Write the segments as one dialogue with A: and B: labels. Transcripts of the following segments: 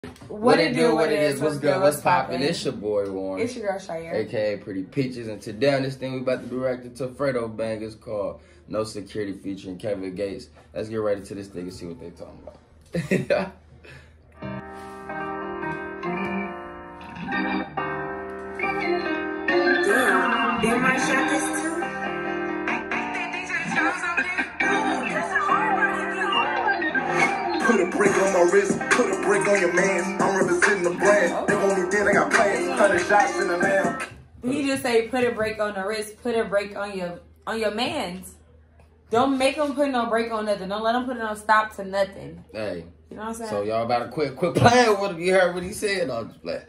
A: What it do, what it is, what's good, what's poppin'?
B: It's your boy Warren.
A: It's your girl Shire.
B: AKA Pretty Peaches. And today on this thing, we about to be reacting to Fredo Bang. It's called No Security featuring Kevin Gates. Let's get right into this thing and see what they talking about.
C: Damn, damn, I shot this too.
D: Put a brick on my wrist, put a brick on your man. I'm representing the brand. They want me dead, I got plans. 100 shots in the lamb.
A: He just say put a break on the wrist, put a break on your mans. Don't make them put no break on nothing. Don't let them put no stop to nothing.
B: Hey.
A: You know what I'm saying?
B: So y'all about to quit playing with him. You heard what he said? No, just play.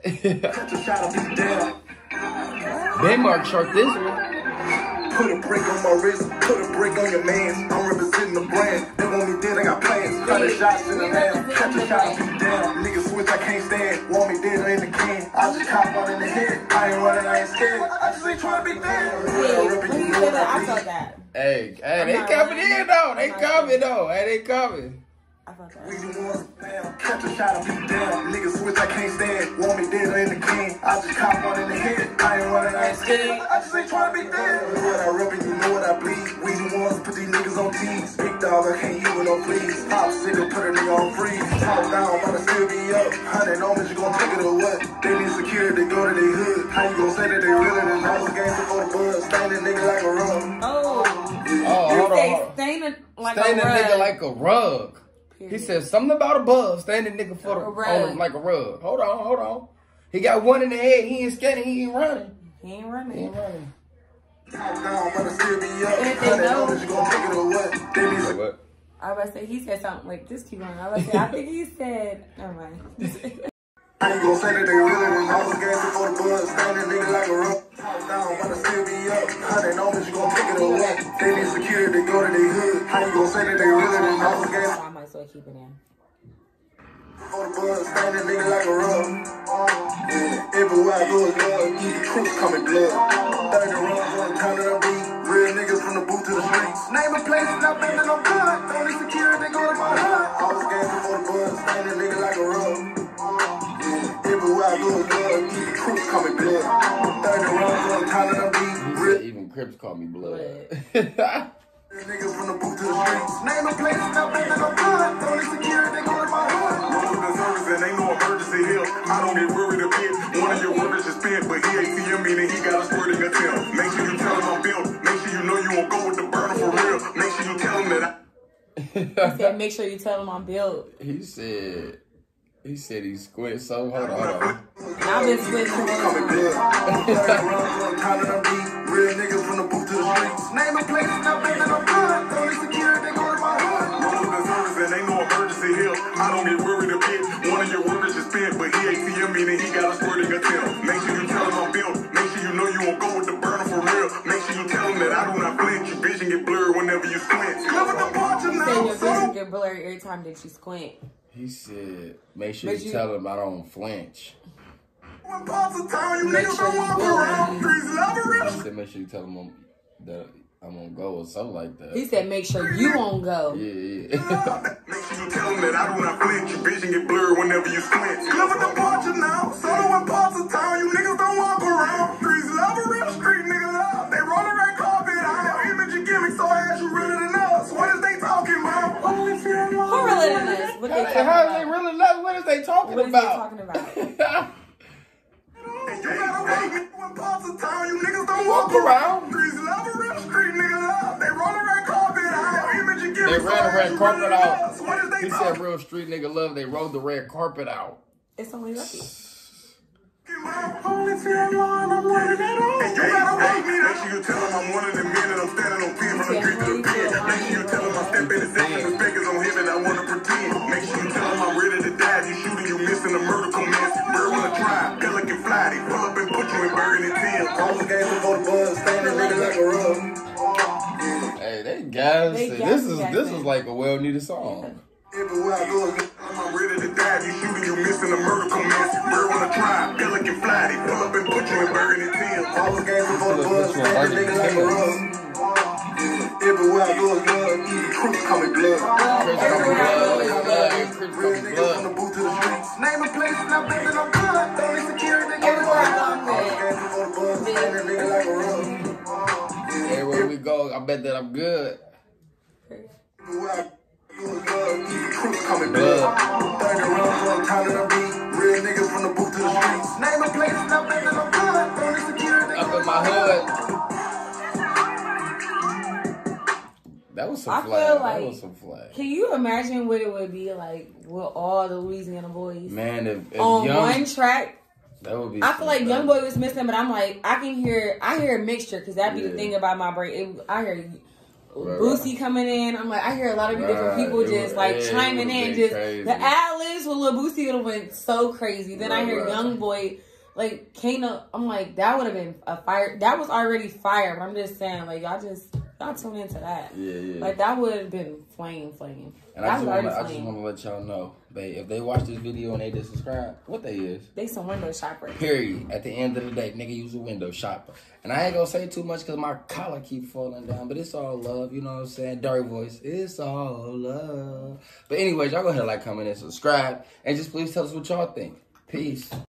B: Denmark shark this one.
D: Put a brick on my wrist, put a brick on your man. I'm representing the brand. They want me dead, I got plans. 100 shots in the lamb. Catch a shot, be down. Niggas switch, I can't stand. Want me dead in the can. I just cop one in the head. I ain't running, I ain't scared. I just ain't trying to be dead.
A: I felt that.
B: Hey, they coming in though. They coming though. Hey, they coming.
A: I felt that.
D: We the ones down. Catch a shot, be down. Niggas switch, I can't stand. Want me dead in the can. I just cop one in the head. I ain't running, I ain't scared. I just ain't trying to be dead. You know what I rep and you know what I bleed. We the ones put these niggas on tees. Big dog, I can't use no please. Pop sicker, put a nigga on freeze. Talk down, but I still be up. 100 on me, you gon' take it or what? They need security, go to their hood. How you gon' say that they really than all the games before the buzz? Stain a nigga like a rug.
A: Oh,
B: hold on.
A: Stain a
B: nigga like a rug. He said something about a buzz. Stain a nigga for the on him like a rug. Hold on. He got one in the head. He ain't scared. He ain't running.
A: He ain't running.
B: He ain't running.
D: Talk down, but I still be up. 100 on me, you gon' take it or what? They need security.
B: What?
A: I was about to say, he said something like, just keep going. I was about to say, I think he said, never mind.
D: How you gon' say that they really than all the games before the buzz? Stain a nigga like a rug. Talk down, but I still be up. 100 on me, you gon' take it or what? They need security, go to their hood. How you gon' say that they really than all the games?
A: I might as well keep it in.
D: Before the buzz, stain a nigga like a rug. Yeah, everywhere I go is love. Keep the troops coming blood. 30 runs on the counter of beat. Real niggas from the booth to the streets. Name a place and I've been and I'm good. Only security, go to my hood. All the games before the buzz, stain a nigga like a rug. Yeah, everywhere I go is love. Keep the troops coming blood. 30 runs on the counter of beat.
B: Even Crips call me blood.
D: Niggas from the booth to the streets. Name a place and I've been and I'm good. Only security, go to my hood. Roll the service and ain't no emergency here. I don't get worried a bit. One of your words is spent, but he ain't see him, meaning he got a squirting attempt. Make sure you tell him I'm built. Make sure you know you won't go with the burner for real. Make sure you tell him that
A: He said, make sure you tell him I'm built.
B: He said he squint so hold on.
A: I've been squinting.
D: Real niggas from the booth to the streets. Name a place and I've been and I'm good. Only security, go to my hood. Roll the service and ain't no emergency here. I don't get worried a bit. One of your workers is spent, but he ain't see him, meaning he got a squirting attempt. Make sure you tell him I'm built. Make sure you know you won't go with the burner for real. Make sure you tell him that I do not flinch. Your vision get blurred whenever you squint. Cover the watch
A: He said your vision get blurry every time that you squint.
B: He said, make sure you tell him I don't flinch.
D: One parts of town, you niggas don't walk around. Trees
B: He said, make sure you tell him that I'm gonna go or something like that.
A: He said, make sure you won't go.
B: Yeah.
D: Make sure you tell him that I do not flinch. Your vision get blurred whenever you squint. Cover the porch now. Solo in parts of town, you niggas don't walk around. Trees love a real street nigga love. They roll the red carpet out. Image and gimmick, so ass you realer than us. What is they talking about?
A: Who really than us? What they talking
B: How
A: about?
B: they really love? What is they talking
A: What is
B: about?
A: they talking about?
D: You better wake me in parts of town, you niggas don't
B: Walk
D: walk around.
B: around.
D: Trees love a real street nigga love. They roll the red carpet out. Image and
B: They
D: gimmick, so
B: ran the
D: ass
B: red
D: you
B: carpet
D: realer than
B: out.
D: us. What is they
B: He
D: talking
B: said real street nigga love, they rolled the red carpet out.
A: It's only lucky.
D: Only feel long, I'm running it on. You better wake me. Make sure you tell him I'm one of them men and I'm standing on 10 from the street to the pen. Make sure you tell him I step in the second, the speakers on him and I want to pretend. Make sure you tell him I'm ready to die. You shooting, you missing the murder commence. Bird on the tribe, pelican fly. They pull up and put you in burning in 10. All the games before the buzz, standing nigga like a rug.
B: Hey, they guys, this is like a well needed song.
D: Everywhere I go, I'm ready to die. You shooting, you missing the murder commence. Bird on the tribe, pelican fly. They pull up and put you in burning in 10. All the games before the buzz, standing nigga like a rug. Everywhere I go is love. Keep the troops coming blood.
B: Crips coming blood.
D: Real niggas from the booth to the streets. Name a place places, I'm better, I'm good. Don't need security, get it right.
B: Everywhere we go, I bet that I'm good.
D: Coming blood. 30 rounds on time that I beat. Real niggas from the booth to the streets. Name of places, I'm better, I'm good. Don't need security,
B: up in my hood. That was some flag. That was some flag.
A: Can you imagine what it would be like with all the Louisiana boys?
B: Man, if
A: on
B: young,
A: one track.
B: That would be.
A: I feel like Young Boy was missing, but I'm like, I hear a mixture because that'd be the thing about my brain. I hear Boosie coming in. I'm like, I hear a lot of different people just like chiming in. Just crazy. The ad-libs with Lil Boosie would have went so crazy. Then I hear Young Boy. Like, Kano, I'm like, that would have been a fire. That was already fire, but I'm just saying, like, y'all tune into that.
B: Yeah.
A: Like, that would have been flame.
B: And I just want to let y'all know, if they watch this video and they just subscribe, what they is?
A: They some window shoppers.
B: Period. At the end of the day, nigga use a window shopper. And I ain't gonna say too much because my collar keep falling down, but it's all love, you know what I'm saying? Dirty voice, it's all love. But anyways, y'all go ahead and like, comment, and subscribe. And just please tell us what y'all think. Peace.